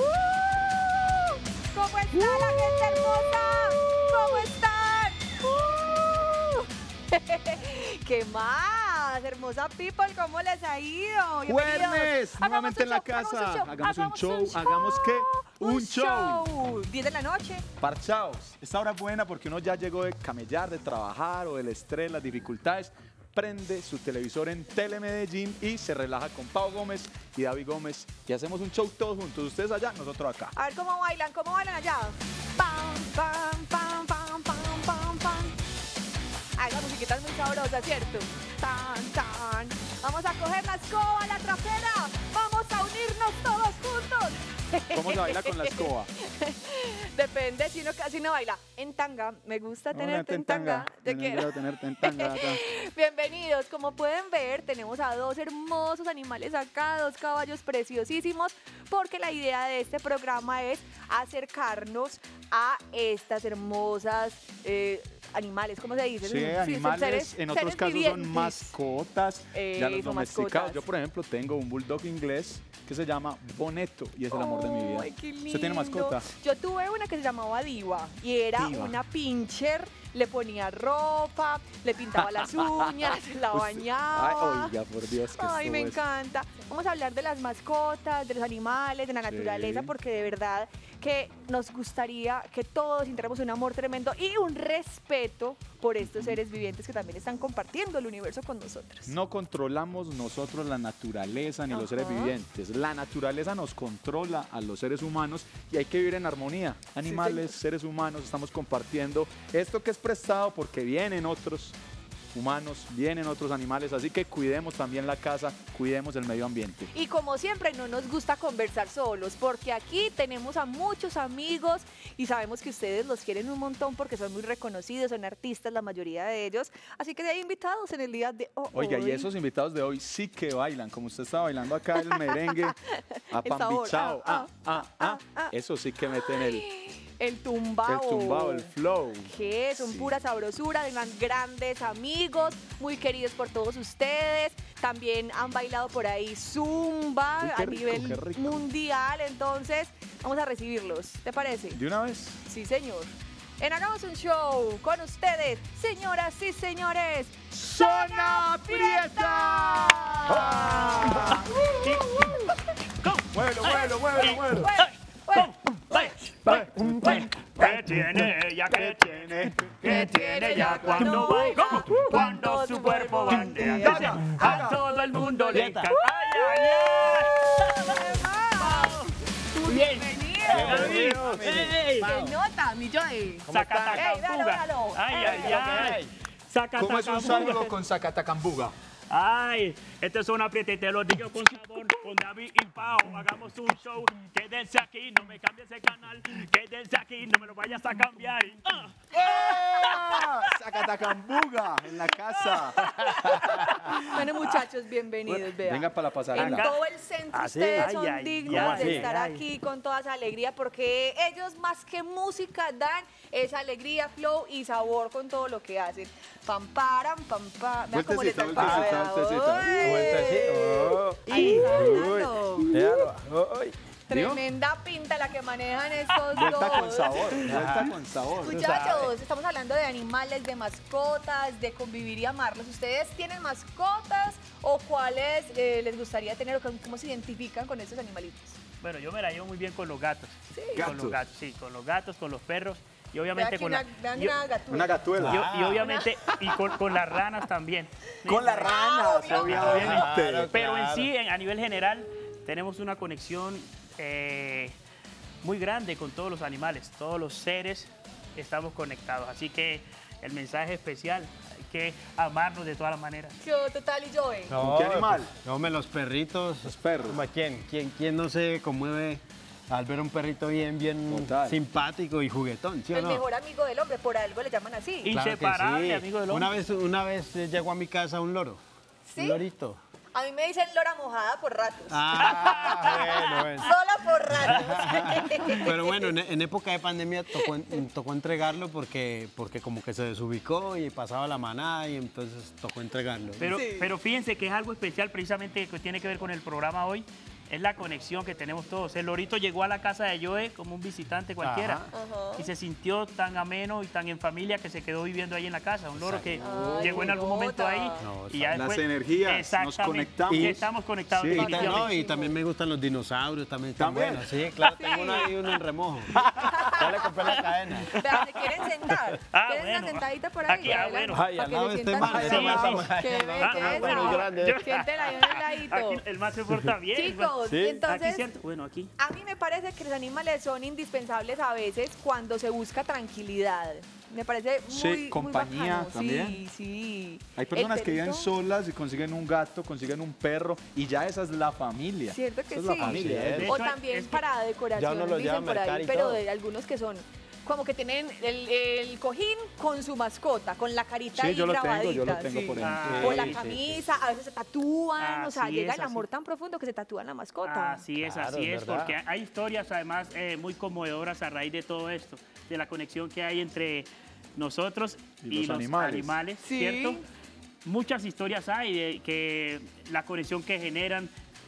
¿Cómo está la gente hermosa? ¿Cómo están? ¿Qué más? Hermosa people, ¿cómo les ha ido? Jueves, nuevamente en la casa. Hagamos un show. ¿Hagamos qué? Un show. 10 de la noche. Parchaos. Esta hora es buena porque uno ya llegó de camellar, de trabajar o del estrés, las dificultades. Prende su televisor en Telemedellín y se relaja con Pau Gómez y David Gómez y hacemos un show todos juntos. Ustedes allá, nosotros acá. A ver cómo bailan allá. Pam, pam, pam, pam, pam, pam, pam. Ay, la musiquita es muy sabrosa, ¿cierto? Tan, tan. Vamos a coger la escoba, la trasera. Vamos a unirnos todos juntos. ¿Cómo se baila con la escoba? Depende, si uno casi no baila en tanga. Me gusta tenerte en tanga. Te quiero tenerte en tanga acá. Bienvenidos. Como pueden ver, tenemos a dos hermosos animales acá, dos caballos preciosísimos, porque la idea de este programa es acercarnos a estas hermosas animales, ¿cómo se dice? Sí, animales, seres, en otros seres casos vivientes. son mascotas, ya los Son domesticados. mascotas. Yo, por ejemplo, tengo un bulldog inglés que se llama Boneto y es el amor de mi vida. Ay, qué lindo. ¿Usted tiene mascota? Yo tuve una que se llamaba Diva y era Diva. una pincher, le ponía ropa, le pintaba las uñas, la bañaba. Ay, oiga, por Dios. Que Ay, esto me es- encanta. Vamos a hablar de las mascotas, de los animales, de la naturaleza, porque de verdad que nos gustaría que todos sintiéramos un amor tremendo y un respeto por estos seres vivientes que también están compartiendo el universo con nosotros. No controlamos nosotros la naturaleza ni los seres Ajá. vivientes. La naturaleza nos controla a los seres humanos y hay que vivir en armonía. Animales, señor. seres humanos, estamos compartiendo esto que es prestado porque vienen otros humanos, vienen otros animales, así que cuidemos también la casa, cuidemos el medio ambiente. Y como siempre, no nos gusta conversar solos, porque aquí tenemos a muchos amigos y sabemos que ustedes los quieren un montón porque son muy reconocidos, son artistas la mayoría de ellos. Así que hay invitados en el día de hoy. Oiga, y esos invitados de hoy sí que bailan, como usted está bailando acá el merengue, a El sabor, pambichao, eso sí que meten El tumbao. el flow. Que son Sí. pura sabrosura, de grandes amigos, muy queridos por todos ustedes. También han bailado por ahí zumba Uy, qué a rico, nivel qué rico. mundial. Entonces, vamos a recibirlos. ¿Te parece? ¿De una vez? Sí, señor. En Hagamos un Show con ustedes, señoras y señores, ¡Zona Prieta! Muévelo. ¿Qué tiene ella? ¿Qué tiene? ¿Qué tiene ella cuando baila? Cuando su cuerpo bandea. A todo el mundo le encanta. ¡Ay, ay, Bien. ay! ¡Ey! ¿Qué nota, mi Joy? Zacatacambuga. ¡Ay, ay, ay! ¿Cómo es un Zacatacambuga. saludo con Zacatacambuga? Ay, esto es una prieta y te lo digo con sabor, con David y Pau. Hagamos un show, quédense aquí, no me cambies el canal. Quédense aquí, no me lo vayas a cambiar. Zacatacambuga en la casa. Bueno, muchachos, bienvenidos. Vean. Venga para la En pasarela. todo el centro Así, ustedes ay, son ay, dignos ¿cómo de así? estar Ay. aquí con toda esa alegría porque ellos más que música dan esa alegría, flow y sabor con todo lo que hacen. Pam, param, pam, pam. Vean cómo les Vueltecita, vueltecita. Ahí está hablando. ¿Vio? Tremenda pinta la que manejan estos Vuelta con dos. sabor, vuelta con sabor. Muchachos, estamos hablando de animales, de mascotas, de convivir y amarlos. ¿Ustedes tienen mascotas o cuáles les gustaría tener o cómo se identifican con estos animalitos? Bueno, yo me la llevo muy bien con los gatos. Sí. Con Gatos. los gatos, sí, con los gatos, con los perros y Vean obviamente aquí con una, la... vean yo- una gatuela. Una gatuela. y obviamente y con las ranas también. Con las ranas, obviamente. Pero en sí, a nivel general, tenemos una conexión muy grande con todos los animales, todos los seres estamos conectados. Así que el mensaje especial, hay que amarnos de todas las maneras. Yo, total y Joey. ¿Con qué animal? No, los perritos. Los perros. ¿Quién no se conmueve al ver un perrito bien Total. simpático y juguetón, ¿sí o El no? mejor amigo del hombre, por algo le llaman así. Y- Claro que Inseparable, sí. amigo del hombre. Una vez llegó a mi casa un loro. ¿Sí? Un lorito. A mí me dicen lora mojada por ratos. Bueno. Sola por ratos. Pero bueno, en época de pandemia tocó entregarlo porque como que se desubicó y pasaba la manada y entonces tocó entregarlo. Pero, Sí. pero fíjense que es algo especial precisamente que tiene que ver con el programa hoy. es la conexión que tenemos todos. El lorito llegó a la casa de Joe como un visitante cualquiera y se sintió tan ameno y tan en familia que se quedó viviendo ahí en la casa. Un loro que llegó en algún momento ahí y ya Las después, energías, nos conectamos. Y estamos conectados. Sí. definitivamente. Y también me gustan los dinosaurios, también están buenos. Sí, claro, tengo uno ahí, uno en remojo. Ya le compré la cadena. Vean, ¿se quieren sentar? ¿Quieren una sentadita por ahí? Aquí, Adelante, bueno. Ay, para al que lado se de este sientan man, ahí. esa mata. Qué belleza. bueno, grande. Siéntela ahí en el ladito. Aquí el más se porta bien. Chicos, Sí. entonces, Aquí siento, bueno, aquí. a mí me parece que los animales son indispensables a veces cuando se busca tranquilidad. Me parece Sí, muy compañía bacano. también. Sí, sí. Hay personas El que viven perrito, solas y consiguen un gato, consiguen un perro y ya esa es la familia. Cierto que Esa es sí. la familia. Así es. O De hecho, también es que para decoración, ya uno lo lleva dicen a por mercar ahí, y pero todo. de algunos que son como que tienen el cojín con su mascota, con la carita Sí, ahí yo lo grabadita. tengo, sí. por ejemplo. O Sí, la sí, camisa, a veces se tatúan, o sea, Así llega es, el amor así. tan profundo que se tatúan la mascota. Así es, Claro, así es es, verdad. porque hay historias además muy conmovedoras a raíz de todo esto, de la conexión que hay entre nosotros Y y los los animales. animales, Sí. ¿cierto? Muchas historias hay de que la conexión que generan,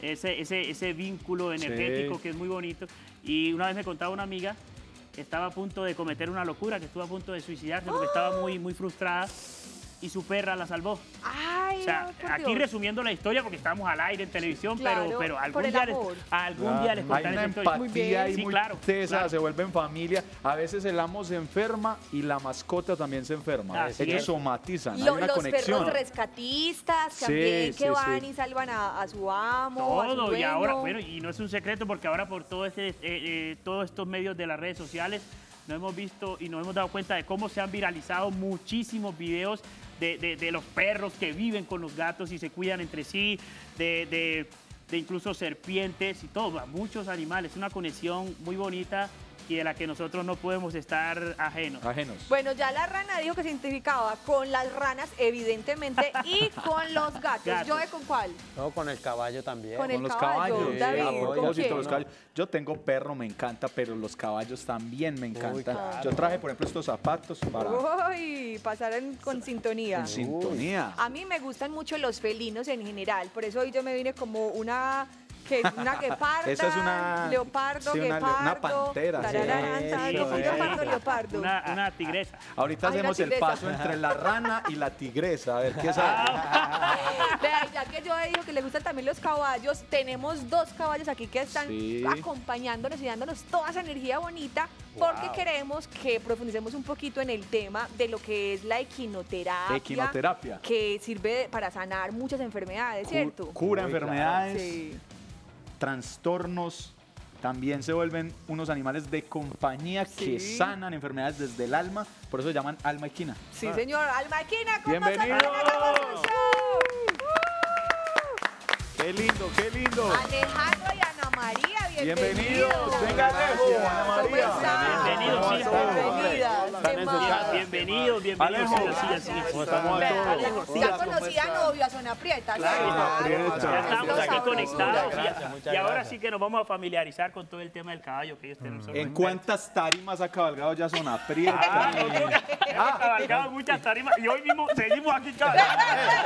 ese vínculo energético Sí. que es muy bonito. Y una vez me contaba una amiga que estaba a punto de cometer una locura, que estuvo a punto de suicidarse porque estaba muy, muy frustrada y su perra la salvó. Ay, O sea, no, por aquí Dios. resumiendo la historia porque estamos al aire en televisión, Claro, pero algún por el día, amor. algún día les Hay contaré una esa historia. Muy bien. empatía ahí Sí, muy claro, tesa, claro. se vuelven familia. A veces el amo se enferma y la mascota también se enferma. Así Ellos es. somatizan, hay Los una conexión. perros rescatistas Sí, también sí, que van sí. y salvan a su amo, a su Todo, y ahora, dueño. bueno, y no es un secreto porque ahora por todo todos estos medios de las redes sociales nos hemos visto y nos hemos dado cuenta de cómo se han viralizado muchísimos videos de los perros que viven con los gatos y se cuidan entre sí, de incluso serpientes y todo, muchos animales. Una conexión muy bonita y de la que nosotros no podemos estar ajenos. Ajenos. Bueno, ya la rana dijo que se identificaba con las ranas, evidentemente, y con los gatos. Gatos. ¿Yo con cuál? No, con el caballo también. Con el Con los caballo, caballos. David, a ¿con propósito, quién? los caballos. Yo tengo perro, me encanta, pero los caballos también me encantan. claro. Yo traje, por ejemplo, estos zapatos para Uy, pasaron con sintonía. en sintonía. A mí me gustan mucho los felinos en general, por eso hoy yo me vine como una gueparda, Esa es una- leopardo, sí, una guepardo, pantera, sí. tararán, Eso, ¿sabes? Como un eso. leopardo, leopardo. Una tigresa. Ahorita Ay, la hacemos el tigresa. paso entre la rana y la tigresa. A ver qué sale. Vea, ya que yo digo que le gustan también los caballos, tenemos dos caballos aquí que están Sí. acompañándonos y dándonos toda esa energía bonita porque queremos que profundicemos un poquito en el tema de lo que es la equinoterapia. Equinoterapia. Que sirve para sanar muchas enfermedades, ¿cierto? Cura Muy claro. enfermedades, Sí. trastornos. También se vuelven unos animales de compañía que Sí. sanan enfermedades desde el alma. Por eso se llaman alma equina. Sí, señor. Alma Equina, con Bienvenido. nosotros en el show. ¡Qué lindo, qué lindo! Alejandro y Ana María, bienvenidos. Bienvenidos. Venga, Alejo, Ana ¿Cómo María. están? Bienvenidos, sí, Bienvenidas. Están en su ¿Qué casa. más? Bienvenidos, bienvenidos. Alejo. Sí, así es. ¿Cómo estamos Vea, todos? Alejo, ya conocía novio a Zona Prieta, ¿cierto? Ya estamos aquí Sabroso. conectados Muchas y ahora gracias. sí que nos vamos a familiarizar con todo el tema del caballo que ellos tienen. ¿En cuántas tarimas ha cabalgado ya Zona Prieta? Hemos cabalgado muchas tarimas y hoy mismo seguimos aquí cabalgando.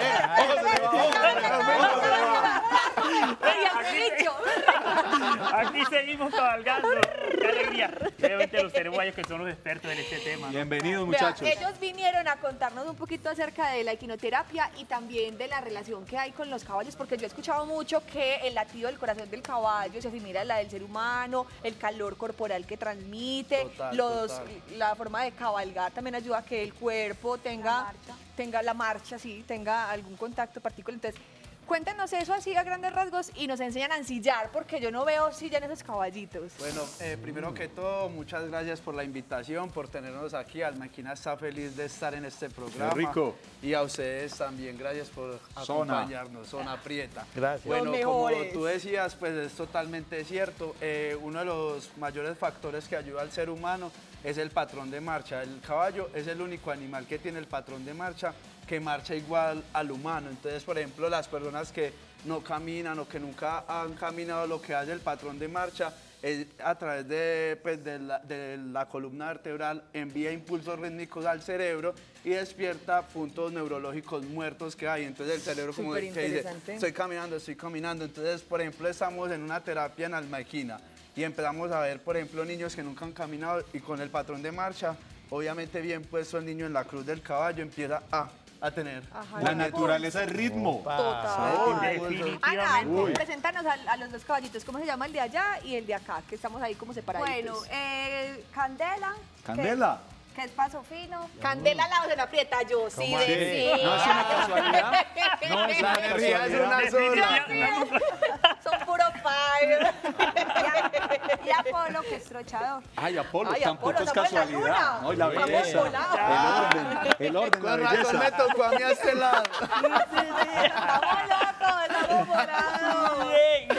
Ay, el bicho. Aquí seguimos cabalgando. Qué alegría. Obviamente los cerebuayos que son los expertos en este tema. ¿no? Bienvenidos, Vea, muchachos. ellos vinieron a contarnos un poquito acerca de la equinoterapia y también de la relación que hay con los caballos, porque yo he escuchado mucho que el latido del corazón del caballo se asimila a la del ser humano, el calor corporal que transmite, la forma de cabalgar también ayuda a que el cuerpo tenga la marcha, sí, tenga algún contacto particular. Entonces, cuéntenos eso así a grandes rasgos y nos enseñan a ensillar, porque yo no veo silla en esos caballitos. Bueno, primero que todo, muchas gracias por la invitación, por tenernos aquí. Almaquina está feliz de estar en este programa. rico. Y a ustedes también, gracias por Zona. acompañarnos. Zona Prieta. Gracias. Bueno, Los como mejores. tú decías, pues es totalmente cierto. Uno de los mayores factores que ayuda al ser humano es el patrón de marcha. El caballo es el único animal que tiene el patrón de marcha que marcha igual al humano. Entonces, por ejemplo, las personas que no caminan o que nunca han caminado, lo que hace el patrón de marcha a través de, pues, de la columna vertebral envía impulsos rítmicos al cerebro y despierta puntos neurológicos muertos que hay. Entonces el cerebro como que dice, Superinteresante. estoy caminando. Entonces, por ejemplo, estamos en una terapia en alma equina y empezamos a ver, por ejemplo, niños que nunca han caminado y con el patrón de marcha, obviamente bien puesto el niño en la cruz del caballo, empieza a tener. Ajá, La naturaleza es ritmo. Total. Ana, Definitivamente. preséntanos a los dos caballitos. ¿Cómo se llama el de allá y el de acá? Que estamos ahí como separaditos. Bueno, Candela. Candela. Que es paso fino. Candela la la aprieta yo, sí, así? de sí. No es una casualidad. No es una La energía es una casualidad. sola. Son puro fire. Y Apolo, que es trochador. Ay, Apolo, Ay, tampoco Apolo, es estamos en la casualidad. luna. No, y la Estamos belleza. volados. El orden, la Con razón me belleza. tocó a mí a este lado. Estamos locos, estamos volados.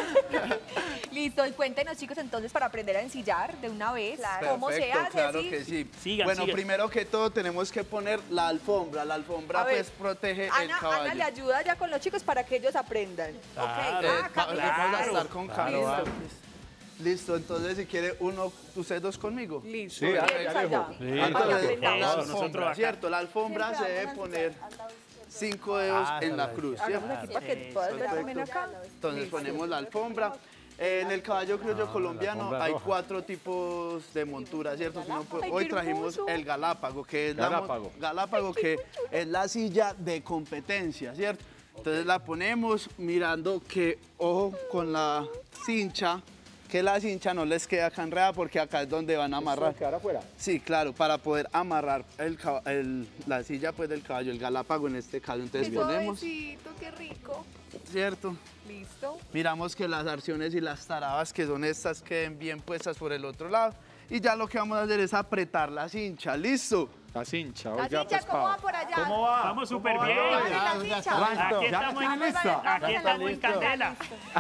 Listo, y cuéntenos, chicos, entonces, para aprender a ensillar de una vez, Claro. ¿cómo se Perfecto, hace? claro ¿Sí? que sí. Sigan, bueno, sigan. primero que todo tenemos que poner la alfombra. La alfombra A ver, pues protege el Ana caballo. le ayuda ya con los chicos para que ellos aprendan. Vamos a estar con Claro. Camila. Listo, entonces si quiere ustedes dos conmigo. Listo. Sí, Empieza ya, ya. Alejo. Entonces, aprendamos. la Eso, nosotros alfombra, acá. ¿cierto? La alfombra se debe poner 5 dedos en la cruz, ¿cierto? Hagamos aquí para que puedas ver también acá. Entonces ponemos la alfombra. En el caballo criollo colombiano hay 4 tipos de montura, ¿cierto? Que uno puede- Ay, hoy qué trajimos hermoso. el galápago, que es Galápago. que es la silla de competencia, ¿cierto? Entonces la ponemos mirando que, ojo, con la cincha, que la cincha no les queda acá enredada porque acá es donde van a amarrar. ¿Quedar afuera? Sí, claro, para poder amarrar la silla pues, del caballo, el galápago en este caso. Entonces Qué ponemos, suavecito, qué rico. ¿cierto? Listo. Miramos que las arciones y las tarabas, que son estas, queden bien puestas por el otro lado. Y ya lo que vamos a hacer es apretar la cincha. ¿Listo? La cincha, La oiga, cincha, pues, ¿cómo Pau. va por allá? ¿Cómo va? Vamos súper ¿Cómo va? bien. Vamos en la cincha. Aquí ¿Ya estamos tiene en lista? Aquí estamos en Candela.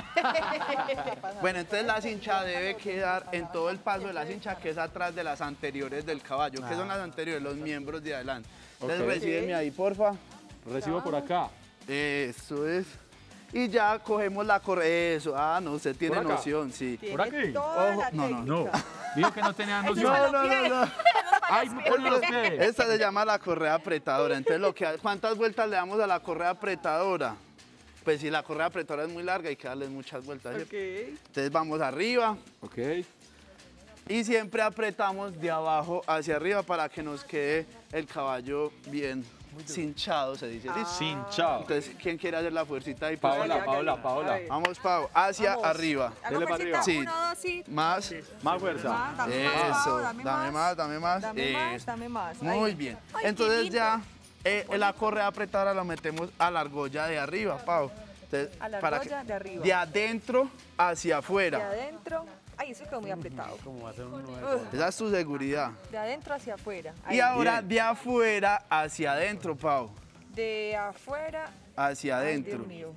Bueno, entonces la cincha debe quedar en todo el paso de la cincha, que es atrás de las anteriores del caballo. ¿Qué son las anteriores? Los miembros de adelante. Entonces Ok. recíbeme ahí, porfa. Recibo por acá. Eso es. Y ya cogemos la correa. Eso. Ah, no, usted tiene ¿Por acá? noción, sí. ¿Por aquí? Toda Ojo, la no, técnica. No. Dijo que no tenía noción. No. Ay, me pone los pies. Esta se llama la correa apretadora. Entonces, ¿cuántas vueltas le damos a la correa apretadora? Pues si la correa apretadora es muy larga, hay que darle muchas vueltas. ¿cierto? Entonces vamos arriba Ok. y siempre apretamos de abajo hacia arriba para que nos quede el caballo bien cinchado, se dice. ¿Listo? Cinchado. Entonces, ¿quién quiere hacer la fuercita ahí? Paola, Paola. A ver. Vamos, Pau, hacia Vamos. arriba. Hago Dele para fuercita, arriba. Sí. 1, 2, sí. Más. Más fuerza. Más, dame más, Eso. Pau, Dame más, dame más. Dame más, Eso. dame más. Muy Ahí. bien. Ay, qué Entonces lindo. ya la correa apretada la metemos a la argolla de arriba, Pau. Entonces, A la para argolla de arriba. De adentro hacia De afuera. adentro. Ay, eso quedó muy apretado. Esa es tu seguridad. De adentro hacia afuera. Y Ahí. ahora de afuera hacia adentro, Pau. De afuera. Hacia Ay, adentro. Dios mío.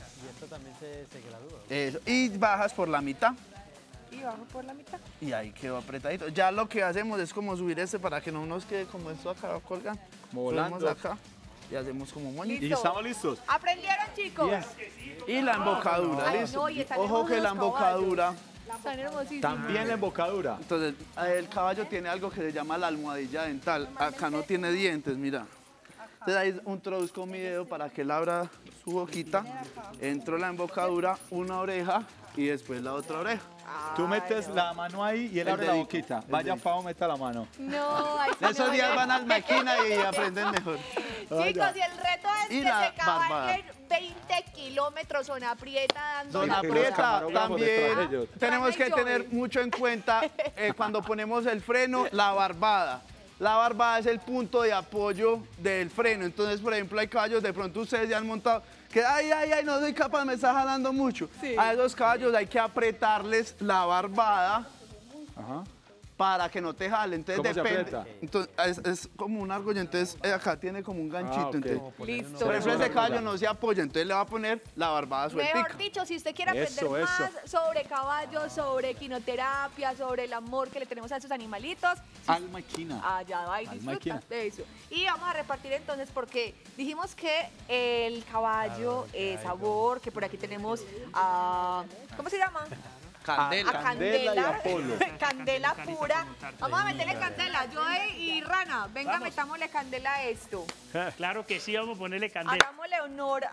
Eso. Y bajas por la mitad. Y bajo por la mitad. Y ahí quedó apretadito. Ya lo que hacemos es como subir este para que no nos quede como esto acá colgando. Como volando. Subimos acá y hacemos como moñito. ¿Y estamos listos? ¿Aprendieron, chicos? Y la embocadura, Ay, ¿listo? no, y están Ojo que la hermosos los embocadura. Están hermosísimos. También la embocadura. Entonces, el caballo tiene algo que se llama la almohadilla dental. Acá no tiene dientes, mira. Entonces ahí introduzco mi dedo para que él abra su boquita. Entro la embocadura, una oreja y después la otra oreja. Tú metes la mano ahí y él El abre la dedito, boquita. el Vaya, dedito. Pau, meta la mano. No, ay, sí, Esos no, días no. van al máquina y aprenden mejor. Chicos, y el reto es Y que la se cabalguen barbada. 20 kilómetros zona aprieta dando Don la que los Aprieta camarógrafos detrás de también ellos. tenemos que Ay, tener Joey. mucho en cuenta cuando ponemos el freno, la barbada. La barbada es el punto de apoyo del freno. Entonces, por ejemplo, hay caballos, de pronto ustedes ya han montado, que ay, no soy capaz, me está jalando mucho. A esos caballos hay que apretarles la barbada Ajá. para que no te jale. Entonces ¿Cómo se depende. aprieta? Entonces, es como una argolla, entonces acá tiene como un ganchito. ok. Entonces, Listo. por ejemplo, ese caballo no se apoya, entonces le va a poner la barbada sueltica. Mejor dicho, si usted quiere aprender Eso, eso. más sobre caballos, sobre equinoterapia, sobre el amor que le tenemos a esos animalitos, Alma equina. allá va y Alma disfruta equina. de eso. Y vamos a repartir entonces porque dijimos que el caballo es sabor, que por aquí tenemos a... ¿Cómo se llama? Candela. Candela y Apolo. Candela pura. Vamos a meterle Candela. candela. Joey y Rana, venga, Vamos. metámosle candela a esto. Claro que sí, vamos a ponerle candela. Hagámosle honor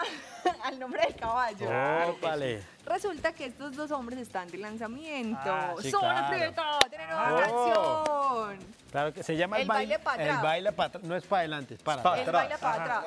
al nombre del caballo. Ópale. Resulta que estos dos hombres están de lanzamiento. Ah, sí, ¡Son claro. Prieta! ¡Tiene nueva Oh. canción! Claro que se llama El baile pa' atrás. El baile para atrás. No es para adelante, es para pa' atrás. Él baila para atrás.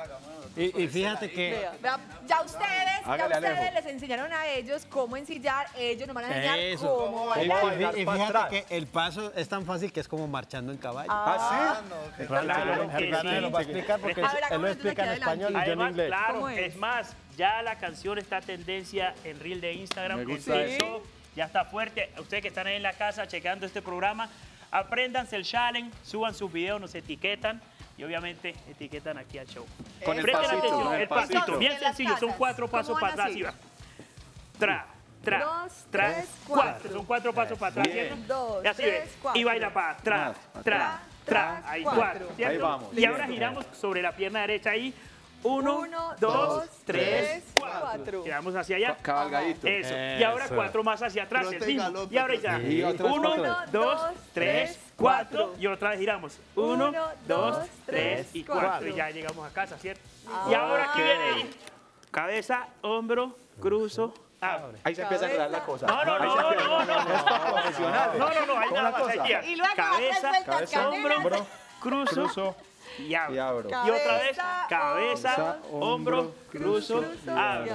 Y fíjate que Vea, vea, ya ustedes Hágale, Alejo. les enseñaron a ellos cómo ensillar, ellos nos van a enseñar eso. cómo Y, bailar. bailar y pa' fíjate atrás. que el paso es tan fácil que es como marchando en caballo. ¿Ah, sí? Claro que Hernán sí. nos va a explicar porque A ver, él lo hagámoslo explica en aquí español y yo en Además, inglés. claro, ¿Cómo es? es más, ya la canción está tendencia en reel de Instagram. Me gusta Empezó, ya está fuerte. Ustedes que están ahí en la casa checando este programa, apréndanse el challenge, suban sus videos, nos etiquetan y obviamente etiquetan aquí al show. Con el Presten pasito, atención, con el el pasito, pasito. bien En las sencillo, son casas, 4 pasos ¿cómo para van atrás y así? va. Tra, tra, Dos, tra, tres, 4. cuatro. Son 4 pasos para atrás, Bien. ¿cierto? Dos, Y así tres, ve. cuatro. Y baila para tra, tra, tra. Ahí, 4. Ahí vamos. Y ahora giramos sobre la pierna derecha ahí. 1, 2, 3, 4. Giramos hacia allá. Cabalgadito. Eso. Y ahora Eso. 4 más hacia atrás. Trote, El mismo. galope, Y ahora ya. trote. Y otra vez 1, para atrás. 2, 3, 4. Y otra vez giramos. 1, Uno, 2, dos, 3 y tres, 4. cuatro. Y ya llegamos a casa, ¿cierto? Y ahora aquí viene ahí. Cabeza, hombro, cruzo, abro. Ahí se empieza a enredar la cosa. No, no, Ahí no, se empieza. no, no, Es para profesionales. No, no, no, ahí ¿Cómo nada la más. cosa? Ahí Y luego cabeza, das vueltas, Cabeza, candela. hombro, cruzo cruzo y abro. y abro. Y otra vez, Cabeza, cabeza, hombro, cruzo, abro.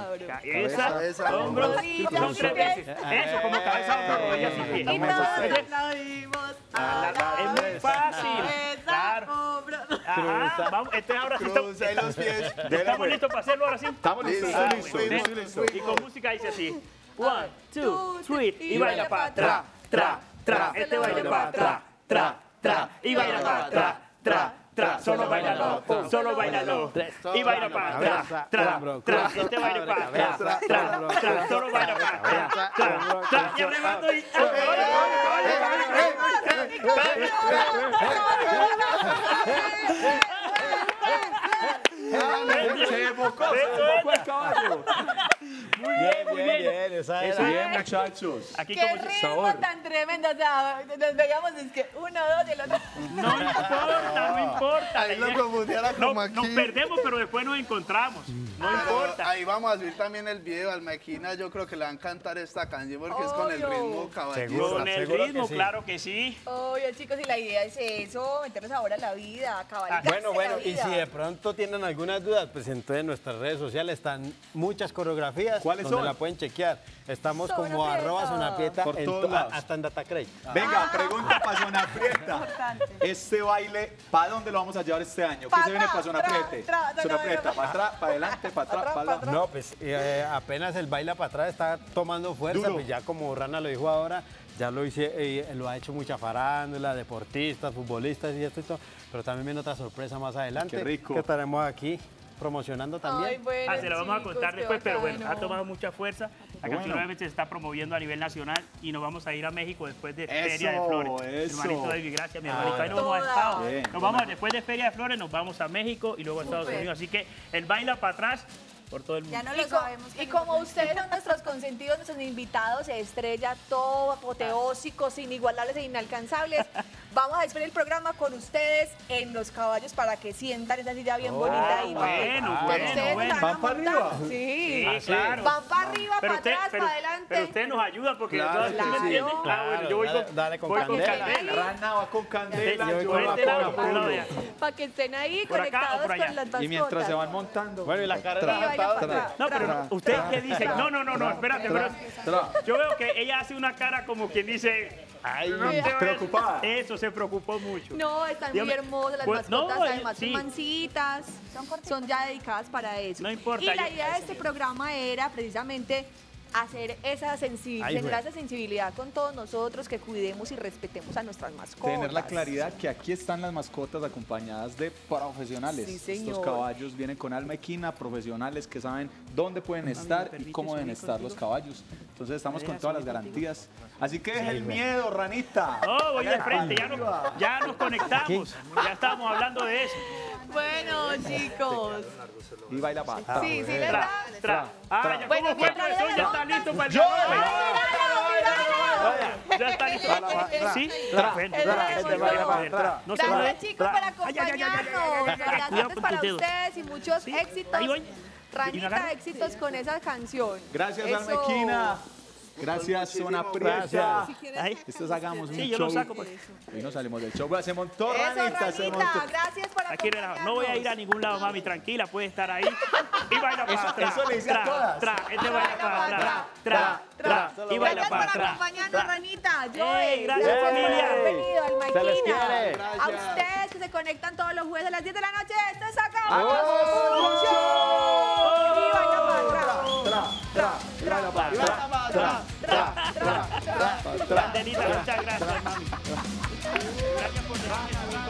Cabeza, hombro, cruzo. Son 3 veces. Eso, como cabeza, hombro, rodillas y pie. Y todos aplaudimos a la Es muy fácil. cabeza, Claro. hombro. Ajá, vamos, entonces ahora sí Cruza los pies. estamos listos para hacerlo ahora sí. Estamos listos, Ah, estoy listo, bueno. estoy listo. Y con música dice así. 1, 2, 3 y baila para atrás, tra, tra. Este baila para atrás, tra, tra. Y baila para atrás, tra, tra. Solo bailalo, solo bailalo. Y baila para atrás, tra, tra. Este baila para atrás, tra, tra. Solo baila para atrás, tra, tra. Y arrebato y... Se evocó el caballo. Muy bien. Esa Eso era. bien, muchachos. Aquí Qué como ritmo tan tremendo, o sea, nos veíamos, es que 1, 2 y el otro. no importa, no importa. Ahí lo confundieron No, como aquí. nos perdemos, pero después nos encontramos. No Pero importa. ahí vamos a subir también el video al Maquina. Yo creo que le van a encantar esta canción porque es con el Obvio. ritmo caballero. Seguro. Con el seguro que ritmo, sí. claro que sí. Oye, chicos, y la idea es eso, meternos ahora a la vida, cabalgarse Bueno, la y vida. si de pronto tienen algunas dudas, pues entonces en nuestras redes sociales están muchas coreografías ¿Cuáles donde son? la pueden chequear. Estamos Zona como Prieta. @zonaprieta Por todos lados. hasta en Datacray. Venga, pregunta para Zona Prieta. Importante. Este baile, ¿para dónde lo vamos a llevar este año? ¿Qué Pa' se viene atrás, para Zona tra, Prieta? tra, tra, Zona tra, Prieta, tra. para atrás, para adelante, para atrás, para adelante. No, pues apenas el baile para atrás está tomando fuerza, Duro. pues ya como Rana lo dijo ahora, ya lo ha hecho mucha farándula, deportistas, futbolistas y esto y todo, pero también viene otra sorpresa más adelante. Qué rico. Que estaremos aquí promocionando también. Ay, bueno, Se lo vamos a chicos, contar qué después, pero bueno, bacano. ha tomado mucha fuerza. La canción Bueno. obviamente se está promoviendo a nivel nacional y nos vamos a ir a México después de Eso, Feria de Flores. eso. Hermanito David, gracias, mi hermanito. Ahí nos vamos a Toda. Estados. Bien. Nos vamos después de Feria de Flores, nos vamos a México y luego a Estados Súper. Unidos. Así que el baila para atrás por todo el mundo. Ya no Y, lo sabemos. y como ustedes son nuestros consentidos, nuestros invitados estrella, todo apoteósicos, inigualables e inalcanzables, vamos a despedir el programa con ustedes en los caballos para que sientan esa silla bien bonita y bueno, Ustedes bueno, bueno. van a ¿Van para montar. arriba? Sí. Sí, claro. Van para arriba, para usted- atrás, para adelante. pero ustedes nos ayudan porque Claro todas- que ¿sí me sí. entienden? Bueno, yo voy Dale- con, dale con voy con candela. candela. Rana va con candela, Sí, yo por voy este con lado, por el lado Apolo. de allá. Para que estén ahí ¿Por acá o conectados por allá? con las mascotas. Y mientras se van montando. Bueno, y la Y carrera vayan para atrás. No, pero no, ¿ustedes qué dicen? No, no, no, no, espérate, Tra, espérate. tra. Yo veo que ella hace una cara como quien dice... Ay, no te ves". preocupada. Eso, se preocupó mucho. No, están muy Dígame, hermosas las pues, no, mascotas, además sí. son mansitas, son ya dedicadas para eso. No importa, Y la yo- idea de este programa era precisamente hacer esa sensibilidad, Ay, generar güey. esa sensibilidad con todos nosotros, que cuidemos y respetemos a nuestras mascotas. Tener la claridad que aquí están las mascotas acompañadas de profesionales. Sí, Estos señor. caballos vienen con alma equina, profesionales que saben dónde pueden estar y permite cómo deben subir estar los contigo? caballos. Entonces estamos con deja todas las subir garantías. Así que deje el miedo, ranita. No, voy de Hágale frente, para ya nos conectamos. Ya estábamos hablando de eso. Bueno, chicos. Y baila para Sí, sí, les Tra, da. tra. Ah, ya Bueno, como fue, mientras profesor, le ya montan- está listo para el Yo- baile. ¡Baila, baila, Ya está listo. ¿Sí? Bueno, Eso no, es este va a ver. No se mueve. Gracias, chicos, por acompañarnos. Cuidado Gracias con para tus dedos. ustedes y muchos Sí, éxitos. ahí voy. Ranita, éxitos con esa canción. Gracias, Eso. Armequina. Gracias, Zona Prieta. Ahí. Estos hagamos un Sí, yo show. lo saco. Pues. Hoy no salimos del show. Se montó Eso, Ranita, se Ranita, montó. gracias por Aquí relajado. No voy a ir a ningún lado, mami. Tranquila, puede estar ahí. Y baila para atrás. eso le dice a todas. Este baila para atrás. Y baila Gracias para por atrás. acompañarnos, Ranita. Ey, Joey, gracias, por familia. haber venido al Se les Maquina. quiere. A ustedes que se conectan todos los jueves a las 10 de la noche. Esto es acá. ¡Hagamos un show! Y baila para atrás. Y baila para atrás. Candelita, muchas gracias, mami. Gracias por dejarme.